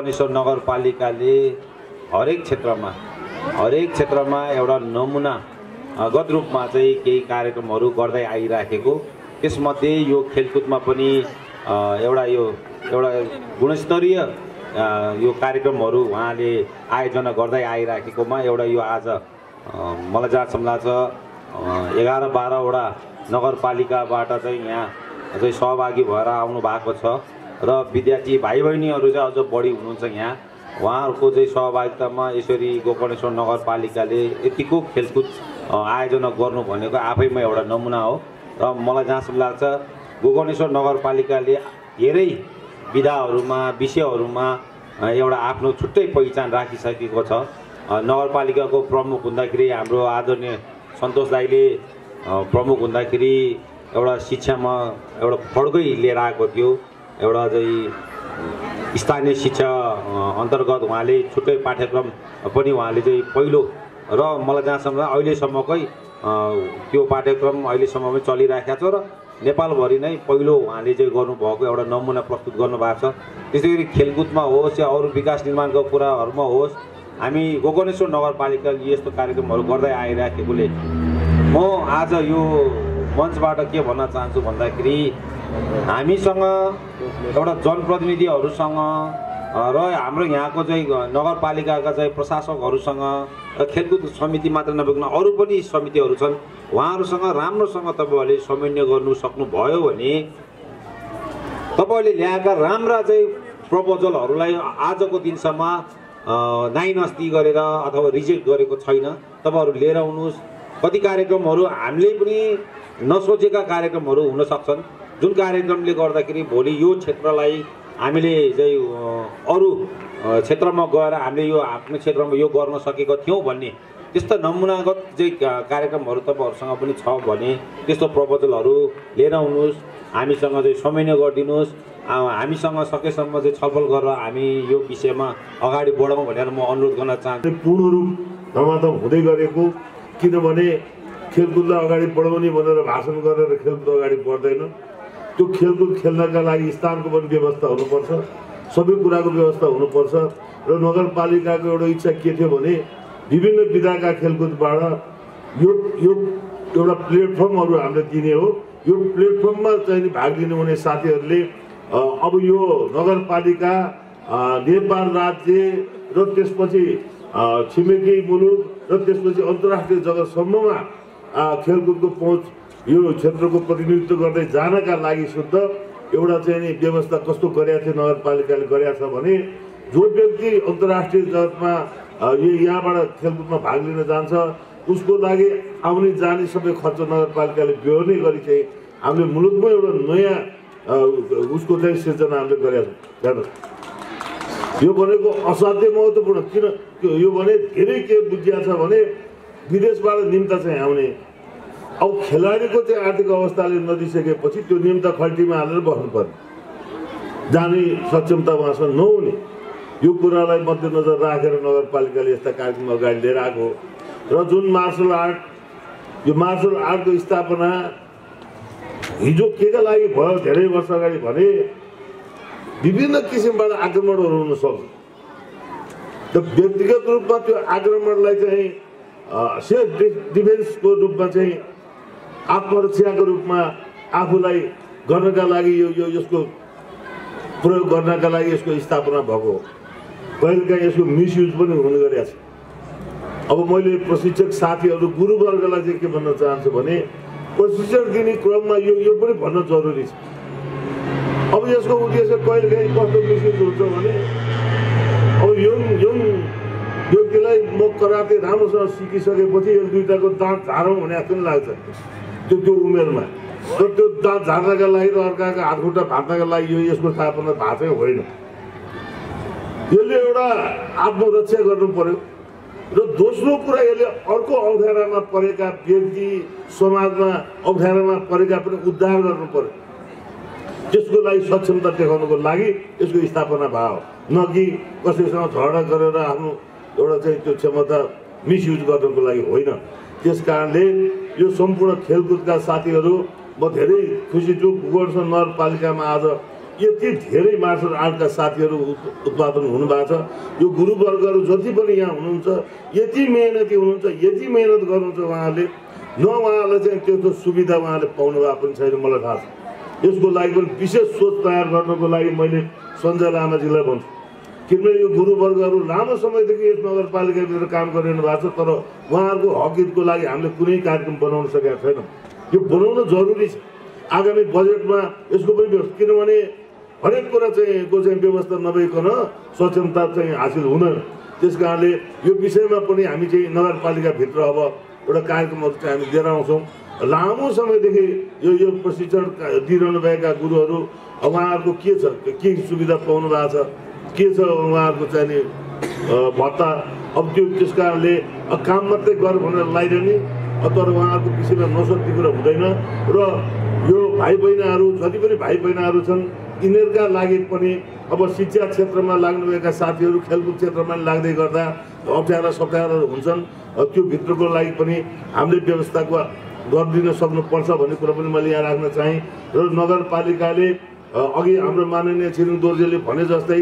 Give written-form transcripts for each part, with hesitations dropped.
गोकर्णेश्वर नगरपालिकाले हरेक क्षेत्रमा एउटा नमुनागत रूपमा चाहिँ केही कार्यक्रमहरू गर्दै आइराखेको, त्यसमध्ये यो खेलकुदमा पनि एउटा गुणस्तरीय यो कार्यक्रमहरू उहाँले आयोजना गर्दै आइराखेकोमा एउटा यो आज मलाई जहाँसम्म लाग्छ 11-12 वटा नगरपालिकाबाट चाहिँ यहाँ चाहिँ सहभागी भएर आउनु भएको छ र विद्यार्थी भाइ बहिनीहरू चाहिँ अझ बढी हुनुहुन्छ यहाँ। उहाँहरूको चाहिँ सहभागितामा यसरी गोकर्णेश्वर नगरपालिकाले यतिको खेलकुद आयोजना गर्नु भनेको आफैमा एउटा नमुना हो र मलाई जहाँसम्म लाग्छ गोकर्णेश्वर नगरपालिकाले धेरै विषयहरूमा एउटा आफ्नो छुट्टै पहिचान राखिसकेको छ। नगरपालिकाको प्रमुख हुँदाखेरि हाम्रो आदरणीय सन्तोष दाइले प्रमुख हुँदाखेरि एउटा शिक्षामा एउटा फड्कै लिएर आएको थियो, एउटा चाहिँ स्थानीय शिक्षा अन्तर्गत उहाँले छुट्टै पाठ्यक्रम पनि उहाँले चाहिँ पहिलो र मलाई जहाँसम्म अहिलेसम्मकै त्यो पाठ्यक्रम अहिलेसम्ममै चलिरहेको छ र नेपालभरि नै पहिलो उहाँले चाहिँ गर्नुभएको एउटा नमुना प्रस्तुत गर्नुभएको छ। त्यसै गरी खेलकुदमा होस् या अरू विकास निर्माणको कुराहरूमा होस्, हामी गोकर्णेश्वर नगरपालिकाले यस्तो कार्यक्रमहरू गर्दै आइराखेकोले म आज यो मञ्चबाट के भन्न चाहन्छु भन्दाखेरि हामीसँग एउटा जनप्रतिनिधिहरूसँग र हाम्रो यहाँको चाहिँ नगरपालिकाका चाहिँ प्रशासकहरूसँग खेलकुद समिति मात्र नभइकन अरू पनि समितिहरू छन्, उहाँहरूसँग राम्रोसँग तपाईँहरूले समन्वय गर्नु सक्नुभयो भने तपाईँहरूले ल्याएका राम्रा चाहिँ प्रपोजलहरूलाई आजको दिनसम्म नाइनस्ती गरेर अथवा रिजेक्ट गरेको छैन। तपाईँहरू लिएर आउनुहोस्। कति कार्यक्रमहरू हामीले पनि नसोचेका कार्यक्रमहरू हुन सक्छन्, जुन कार्यक्रमले गर्दाखेरि भोलि यो क्षेत्रलाई हामीले चाहिँ अरू क्षेत्रमा गएर हामीले यो आफ्नो क्षेत्रमा यो गर्न सकेको थियौँ भन्ने त्यस्ता नमुनागत चाहिँ कार्यक्रमहरू तपाईँहरूसँग पनि छ भने त्यस्तो प्रपोजलहरू लिएर आउनुहोस्, हामीसँग चाहिँ समन्वय गरिदिनुहोस्। हामीसँग सकेसम्म चाहिँ छलफल गरेर हामी यो विषयमा अगाडि बढाउँ भनेर म अनुरोध गर्न चाहन्छु। पूर्ण रूप धमाधम हुँदै गरेको, किनभने खेलकुदलाई अगाडि बढाउने भनेर भाषण गरेर खेलकुद अगाडि बढ्दैन। त्यो खेलकुद खेल्नका लागि स्थानको पनि व्यवस्था हुनुपर्छ, सबै कुराको व्यवस्था हुनुपर्छ र नगरपालिकाको एउटा इच्छा के थियो भने विभिन्न विधाका खेलकुदबाट यो एउटा प्लेटफर्महरू हामीले दिने हो। यो प्लेटफर्ममा चाहिँ भाग लिनु हुने साथीहरूले अब यो नगरपालिका नेपाल राज्य र त्यसपछि छिमेकी मुलुक र त्यसपछि अन्तर्राष्ट्रिय जगतसम्ममा खेलकुदको पहुँच यो क्षेत्रको प्रतिनिधित्व गर्दै जानका लागि शुद्ध एउटा चाहिँ नि व्यवस्था कस्तो गरेको थियो नगरपालिकाले गरेको छ भने जो व्यक्ति अन्तर्राष्ट्रिय जगतमा यहाँबाट खेलकुदमा भाग लिन जान्छ उसको लागि आउने जाने सबै खर्च नगरपालिकाले बेहोर्ने गरी चाहिँ हामीले मुलुकमा एउटा नयाँ उसको चाहिँ सिर्जना हामीले गरेका छौँ। यो भनेको असाध्य महत्त्वपूर्ण, किन यो भने धेरै के बुझिया छ भने विदेशबाट निम्ता चाहिँ आउने, अब खेलाडीको चाहिँ आर्थिक अवस्थाले नदिइसकेपछि त्यो निम्ता खल्टीमा हालेर बस्नुपर्ने, जाने सक्षमता उहाँसँग नहुने, यो कुरालाई मध्यनजर राखेर नगरपालिकाले यस्ता कार्यक्रम अगाडि लिएर आएको र जुन मार्शल आर्टको स्थापना हिजो केका लागि भयो धेरै वर्ष अगाडि भने विभिन्न किसिमबाट आक्रमणहरू हुन सक्छ। त व्यक्तिगत रूपमा त्यो आक्रमणलाई चाहिँ सेल्फ डिफेन्सको रूपमा चाहिँ आत्मरक्षाको रूपमा आफूलाई गर्नका लागि यसको प्रयोग गर्नका लागि यसको स्थापना भएको, कहिलेकाहीँ यसको मिसयुज पनि हुने गरेको छ। अब मैले प्रशिक्षक साथीहरू गुरुवर्गलाई चाहिँ के भन्न चाहन्छु भने प्रशिक्षण दिने क्रममा यो पनि भन्न जरुरी छ। अब यसको उद्देश्य कहिलेकाहीँ कस्तो मिसयुज हुन्छ भने अब यङ व्यक्तिलाई म कराते राम्रोसँग सिकिसकेपछि एक दुईटाको दाँत झारौँ भने जस्तो पनि लाग्छ त्यो उमेरमा, र त्यो दाँत झार्नका लागि र अर्काको हातखुट्टा भाँच्नका लागि यसको स्थापना भएको चाहिँ होइन। यसले एउटा आत्मरक्षा गर्नु पर्यो र दोस्रो कुरा यसले अर्को अप्ठ्यारामा परेका व्यक्ति समाजमा अप्ठ्यारामा परेका पनि उद्धार गर्नु पर्यो। त्यसको लागि सक्षमता देखाउनको लागि यसको स्थापना भयो, न कि कसैसँग झगडा गरेर आफ्नो एउटा चाहिँ त्यो क्षमता मिसयुज गर्नको लागि होइन। त्यस कारणले यो सम्पूर्ण खेलकुदका साथीहरू म धेरै खुसी छु। गोकर्णेश्वर नगरपालिकामा आज यति धेरै मार्शल आर्टका साथीहरू उत्पादन हुनुभएको छ। यो गुरुवर्गहरू जति पनि यहाँ हुनुहुन्छ यति मेहनती हुनुहुन्छ, यति मेहनत गर्नुहुन्छ उहाँहरूले, न उहाँहरूलाई चाहिँ त्यस्तो सुविधा उहाँले पाउनु भएको पनि छैन मलाई थाहा छ। यसको लागि पनि विशेष सोच तयार गर्नको लागि मैले सञ्जय लामाजीलाई भन्छु, किनभने यो गुरुवर्गहरू लामो समयदेखि यस नगरपालिकाभित्र काम गरिरहनु भएको छ, तर उहाँहरूको हक हितको लागि हामीले कुनै कार्यक्रम बनाउन सकेका छैनौँ। यो बनाउन जरुरी छ आगामी बजेटमा यसको पनि व्यवस्था, किनभने हरेक कुरा चाहिँ को चाहिँ व्यवस्था नभइकन सक्षमता चाहिँ हासिल हुँदैन। त्यस कारणले यो विषयमा पनि हामी चाहिँ नगरपालिकाभित्र अब एउटा कार्यक्रमहरू चाहिँ हामी लिएर आउँछौँ। लामो समयदेखि यो प्रशिक्षण दिइरहनु भएका गुरुहरू उहाँहरूको के छ, के सुविधा पाउनु भएको छ, के छ उहाँहरूको चाहिँ भत्ता, अब त्यो त्यस कारणले काम मात्रै गर भनेर लगाइरहने, तर उहाँहरूको विषयमा नसक्ने कुरा हुँदैन। र यो भाइ बहिनीहरू जति पनि भाइ बहिनीहरू छन् यिनीहरूका लागि पनि अब शिक्षा क्षेत्रमा लाग्नुभएका साथीहरू खेलकुद क्षेत्रमा लाग्दै गर्दा अप्ठ्याराहरू हुन्छन्, त्यो भित्रको लागि पनि हामीले व्यवस्थाको गरिदिन सक्नुपर्छ भन्ने कुरा पनि मैले यहाँ राख्न चाहेँ। र नगरपालिकाले अघि हाम्रो माननीय छिरिङ दोर्जेले भने जस्तै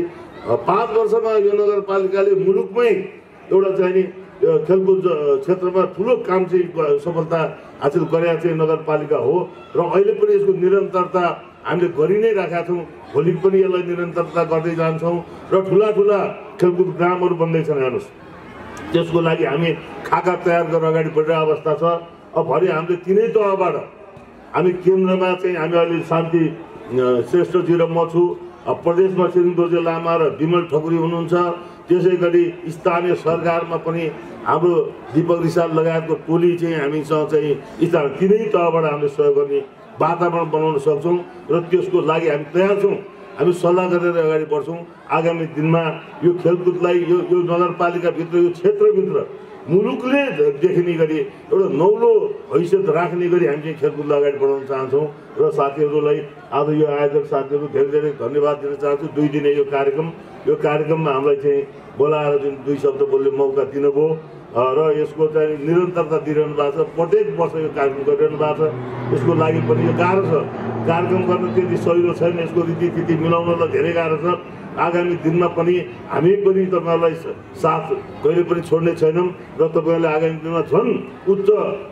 5 वर्षमा यो नगरपालिकाले मुलुकमै एउटा चाहिँ नि खेलकुद क्षेत्रमा ठुलो काम चाहिँ सफलता हासिल गरेका चाहिँ नगरपालिका हो। र अहिले पनि यसको निरन्तरता हामीले गरि नै राखेका छौँ, भोलि पनि यसलाई निरन्तरता गर्दै जान्छौँ र ठुला खेलकुद ग्रामहरू बन्दैछन्। हेर्नुहोस्, त्यसको लागि हामी खाका तयार गरेर अगाडि बढिरहेको अवस्था छ। अब भरे हामीले तिनै तहबाट हामी केन्द्रमा चाहिँ हामी अहिले शान्ति श्रेष्ठजी र म छु, प्रदेशमा छिरिङ दोर्जे लामा र विमल ठकुरी हुनुहुन्छ, त्यसै गरी स्थानीय सरकारमा पनि हाम्रो दीपक रिसाल लगायतको टोली चाहिँ हामीसँग चाहिँ स्थानीय तिनै तहबाट हामीले सहयोग गर्ने वातावरण बनाउन सक्छौँ र त्यसको लागि हामी तयार छौँ। हामी सल्लाह गरेर अगाडि बढ्छौँ। आगामी दिनमा यो खेलकुदलाई यो नगरपालिकाभित्र यो क्षेत्रभित्र मुलुकले देखिने गरी एउटा नौलो हैसियत राख्ने गरी हामी चाहिँ खेलकुदलाई अगाडि बढाउन चाहन्छौँ। र साथीहरूलाई आज यो आयोजक साथीहरू धेरै धन्यवाद दिन चाहन्छु। 2 दिने यो कार्यक्रममा हामीलाई चाहिँ बोलाएर जुन 2 शब्द बोल्ने मौका दिनुभयो र यसको चाहिँ निरन्तरता दिइरहनु भएको छ। प्रत्येक वर्ष यो कार्यक्रम गरिरहनु भएको छ। यसको लागि पनि यो गाह्रो छ, कार्यक्रम गर्न त्यति सजिलो छैन, यसको रीतिथिति मिलाउनलाई धेरै गाह्रो छ। आगामी दिनमा पनि हामी पनि तपाईँहरूलाई साथ कहिले पनि छोड्ने छैनौँ र तपाईँहरूले आगामी दिनमा झन् उच्च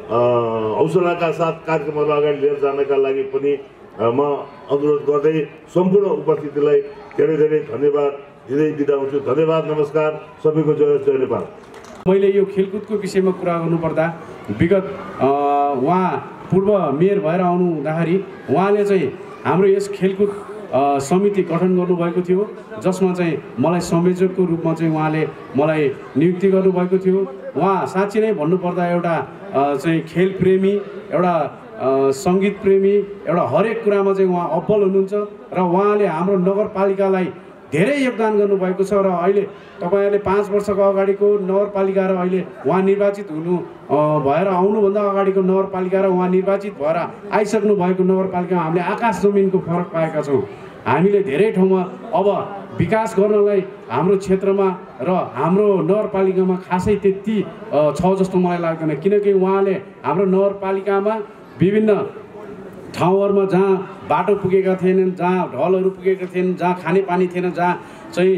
हौसलाका साथ कार्यक्रमहरू अगाडि लिएर जानका लागि पनि म अनुरोध गर्दै सम्पूर्ण उपस्थितिलाई धेरै धन्यवाद दिँदै बिदा हुन्छु। धन्यवाद, नमस्कार, सबैको जय नेपाल। मैले यो खेलकुदको विषयमा कुरा गर्नुपर्दा विगत उहाँ पूर्व मेयर भएर आउनु हुँदाखेरि उहाँले चाहिँ हाम्रो यस खेलकुद समिति गठन गर्नुभएको थियो, जसमा चाहिँ मलाई संयोजकको रूपमा चाहिँ उहाँले मलाई नियुक्ति गर्नुभएको थियो। उहाँ साँच्चै नै भन्नुपर्दा एउटा चाहिँ खेल प्रेमी, एउटा सङ्गीत प्रेमी, एउटा हरेक कुरामा चाहिँ उहाँ अब्बल हुनुहुन्छ र उहाँले हाम्रो नगरपालिकालाई धेरै योगदान गर्नुभएको छ। र अहिले तपाईँहरूले 5 वर्षको अगाडिको नगरपालिका र अहिले उहाँ निर्वाचित हुनु भएर आउनुभन्दा अगाडिको नगरपालिका र उहाँ निर्वाचित भएर आइसक्नु भएको नगरपालिकामा हामीले आकाश जमिनको फरक पाएका छौँ। हामीले धेरै ठाउँमा अब विकास गर्नलाई हाम्रो क्षेत्रमा र हाम्रो नगरपालिकामा खासै त्यति छ जस्तो मलाई लाग्दैन, किनकि उहाँले हाम्रो नगरपालिकामा विभिन्न ठाउँहरूमा जहाँ बाटो पुगेका थिएनन्, जहाँ ढलहरू पुगेका थिएनन्, जहाँ खानेपानी थिएन, जहाँ चाहिँ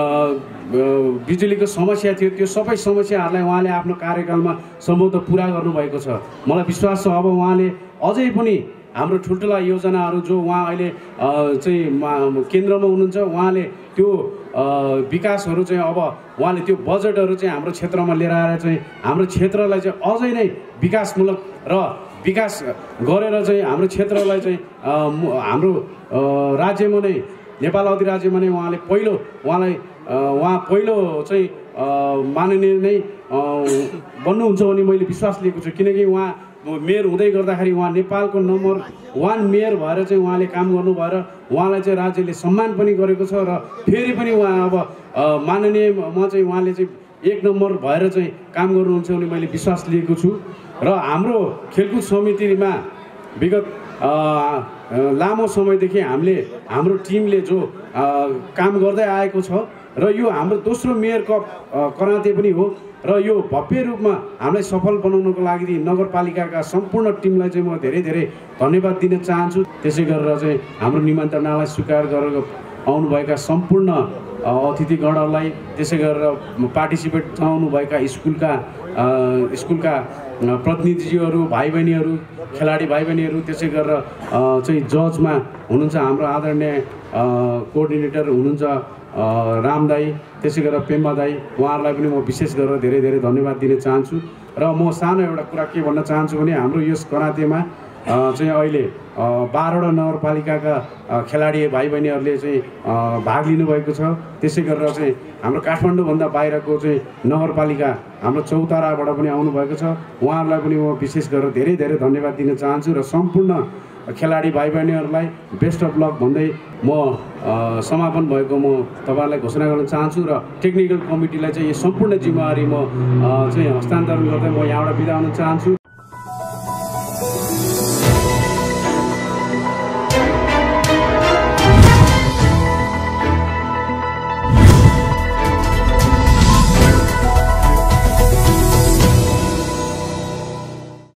बिजुलीको समस्या थियो, त्यो सबै समस्याहरूलाई उहाँले आफ्नो कार्यकालमा सम्भवतः पुरा गर्नुभएको छ। मलाई विश्वास छ अब उहाँले अझै पनि हाम्रो ठुल्ठुला योजनाहरू जो उहाँ अहिले चाहिँ केन्द्रमा हुनुहुन्छ, उहाँले त्यो विकासहरू चाहिँ अब उहाँले त्यो बजेटहरू चाहिँ हाम्रो क्षेत्रमा लिएर आएर चाहिँ हाम्रो क्षेत्रलाई चाहिँ अझै नै विकासमूलक र विकास गरेर चाहिँ हाम्रो क्षेत्रलाई चाहिँ हाम्रो राज्यमा नै नेपाल अधिराज्यमा नै उहाँ पहिलो चाहिँ माननीय नै बन्नुहुन्छ भन्ने मैले विश्वास लिएको छु, किनकि उहाँ मेयर हुँदै गर्दाखेरि उहाँ नेपालको नम्बर 1 मेयर भएर चाहिँ उहाँले काम गर्नु भएर उहाँलाई चाहिँ राज्यले सम्मान पनि गरेको छ र फेरि पनि उहाँ अब माननीयमा चाहिँ उहाँले चाहिँ 1 नम्बर भएर चाहिँ काम गर्नुहुन्छ भने मैले विश्वास लिएको छु। र हाम्रो खेलकुद समितिमा विगत लामो समयदेखि हाम्रो टिमले जो काम गर्दै आएको छ र यो हाम्रो दोस्रो मेयर कप कराते पनि हो। र यो भव्य रूपमा हामीलाई सफल बनाउनको लागि नगरपालिकाका सम्पूर्ण टिमलाई चाहिँ म धेरै धेरै धन्यवाद दिन चाहन्छु। त्यसै गरेर चाहिँ हाम्रो निमन्त्रणालाई स्वीकार गरेर आउनुभएका सम्पूर्ण अतिथिगणहरूलाई, त्यसै गरेर पार्टिसिपेट जनाउनुभएका स्कुलका प्रतिनिधिज्यूहरू, भाइ बहिनीहरू, खेलाडी भाइ बहिनीहरू, त्यसै गरेर चाहिँ जजमा हुनुहुन्छ हाम्रो आदरणीय कोअर्डिनेटर हुनुहुन्छ राम दाई, त्यसै गरेर पेम्बा दाई, उहाँहरूलाई पनि म विशेष गरेर धेरै धेरै धन्यवाद दिन चाहन्छु। र म सानो एउटा कुरा के भन्न चाहन्छु भने हाम्रो यस करातेमा चाहिँ अहिले 12वटा नगरपालिकाका खेलाडी भाइ बहिनीहरूले चाहिँ भाग लिनुभएको छ। त्यसै गरेर चाहिँ हाम्रो काठमाडौँभन्दा बाहिरको चाहिँ नगरपालिका हाम्रो चौताराबाट पनि आउनुभएको छ। उहाँहरूलाई पनि म विशेष गरेर धेरै धेरै धन्यवाद दिन चाहन्छु र सम्पूर्ण खेलाडी भाइ बहिनीहरूलाई बेस्ट अफ लक भन्दै म समापन भएको म तपाईँहरूलाई घोषणा गर्न चाहन्छु र टेक्निकल कमिटीलाई चाहिँ यो सम्पूर्ण जिम्मेवारी म चाहिँ हस्तान्तरण गर्दै म यहाँबाट बिदा हुन चाहन्छु।